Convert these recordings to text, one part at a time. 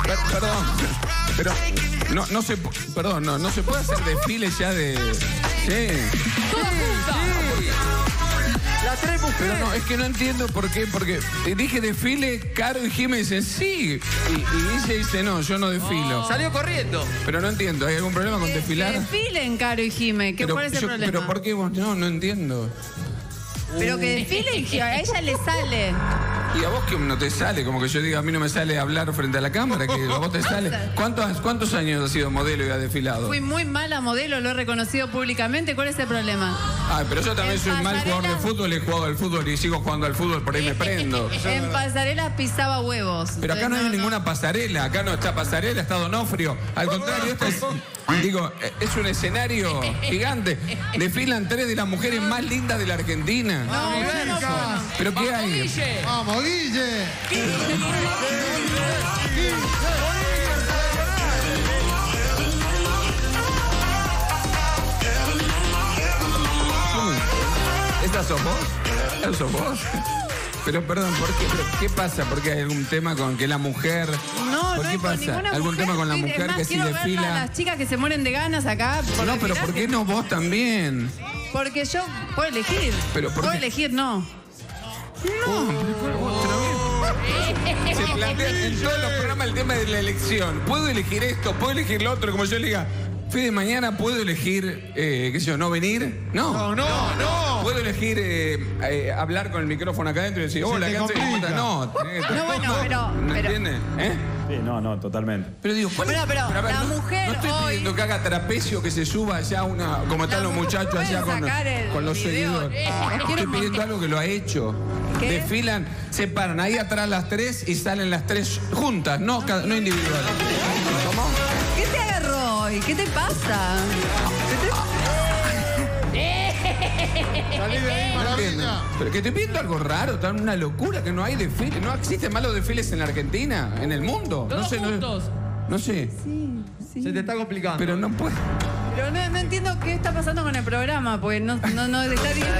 Perdón, pero no se puede hacer desfiles ya de... Sí. Las tres mujeres. Pero no, es que no entiendo por qué, porque dije desfile, Caro y Jimé dicen sí, y Guille dice no, yo no desfilo. Salió corriendo. Pero no entiendo, ¿hay algún problema con desfilar? Que desfilen, Caro y Jimé, ¿cuál es el problema? Pero ¿por qué vos? No entiendo. Pero que desfilen, a ella le sale. Y a vos que no te sale, como que yo diga, a mí no me sale hablar frente a la cámara, que a vos te sale. ¿Cuántos años has sido modelo y has desfilado? Fui muy mala modelo, lo he reconocido públicamente. ¿Cuál es el problema? Ay, pero yo también soy mal jugador de fútbol, he jugado al fútbol y sigo jugando al fútbol, por ahí me prendo. En pasarela pisaba huevos. Pero acá no hay ninguna pasarela, acá no está pasarela, está Donofrio. Al contrario, esto es un escenario gigante. Desfilan 3 de las mujeres más lindas de la Argentina. No. ¿Pero qué hay? ¡Vamos, Guille! ¿Esta sos vos? ¿Esta sos vos? Pero perdón, ¿por qué? ¿Pero qué pasa? ¿Porque hay algún tema con que la mujer? No, ¿Por no qué hay con pasa? ninguna ¿Algún mujer? tema con la Sí, mujer es más, que si quiero verla desfila? a las chicas que se mueren de ganas acá. No, pero ¿por qué no vos también? Porque yo puedo elegir. Pero ¿por puedo qué? elegir, no. Se plantea en todos los programas el tema de la elección. ¿Puedo elegir esto? ¿Puedo elegir lo otro? Como yo le diga, Fede, mañana ¿puedo elegir, qué sé yo, no venir? No. ¿Puedo elegir hablar con el micrófono acá adentro y decir, hola, ¿qué haces? No, bueno, pero... ¿No entiendes? Sí, no, totalmente. Pero digo, Pero la mujer no estoy pidiendo que haga trapecio, que se suba allá una, como están los muchachos allá con los seguidores. Estoy pidiendo algo que lo ha hecho. ¿Qué? Desfilan, se paran ahí atrás las 3 y salen las 3 juntas, no individuales. ¿Cómo? ¿Qué te agarró hoy? ¿Qué te pasa? Salí de ahí, No entiendo. maravilla. Pero que estoy pidiendo algo raro, tan una locura, que no hay desfiles. No existen malos desfiles en la Argentina, en el mundo. No sé. No sé. Sí. Se te está complicando. Pero no puedo. Pero no entiendo qué está pasando con el programa, porque no está bien.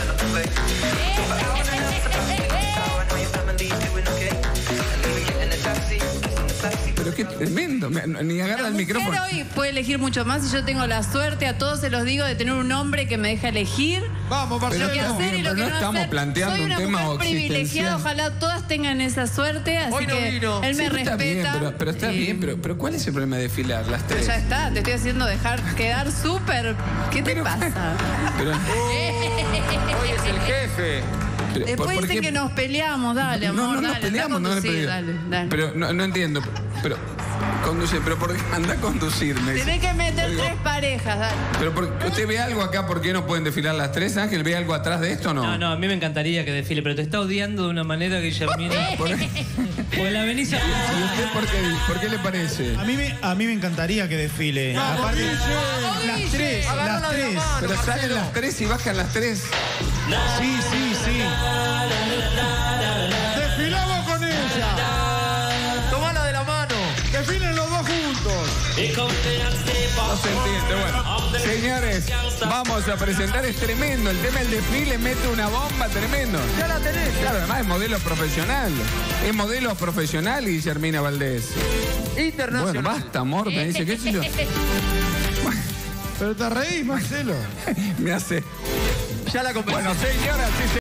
Pero qué tremendo. Ni agarra el La micrófono. mujer hoy puede elegir mucho más y yo tengo la suerte, a todos se los digo, de tener un hombre que me deja elegir Vamos, Pero lo que Marcelo. hacer y lo pero que no no estamos hacer. planteando Soy un una tema mujer privilegiada, existencial. ojalá todas tengan esa suerte, así Hoy no que vino. él me Sí, está bien, respeta. pero está bien, pero ¿cuál es el problema de desfilar las 3? Ya está, te estoy haciendo dejar quedar súper. ¿Qué te pasa? Pero, Hoy es el jefe. Después ¿por dicen qué? que nos peleamos, dale, amor, No nos dale, peleamos, anda no a nos conducir, peleamos. dale. Pero no entiendo. Pero conduce, pero ¿por qué anda a conducirme? Tenés que meter Digo, 3 parejas, dale. Pero ¿usted ve algo acá? ¿Por qué no pueden desfilar las 3? Ángel, ¿ve algo atrás de esto o no? No, a mí me encantaría que desfile, pero te está odiando de una manera, Guillermina. Porque la venís a... ¿Y usted por qué le parece? A mí me encantaría que desfile. Aparte, las tres. Pero salen las 3 y bajan las 3. Sí. Desfilamos con ella. Tomala de la mano. Desfilen los dos juntos. No se entiende. Bueno, señores, vamos a presentar. Es tremendo. El tema del desfile mete una bomba tremendo. Ya la tenés. Claro, además es modelo profesional. Es modelo profesional, Guillermina Valdés. Internacional. Bueno, basta, amor. Me dice, ¿qué sé yo? Pero te reís, Marcelo. Me hace... Ya la compré. Bueno, señoras y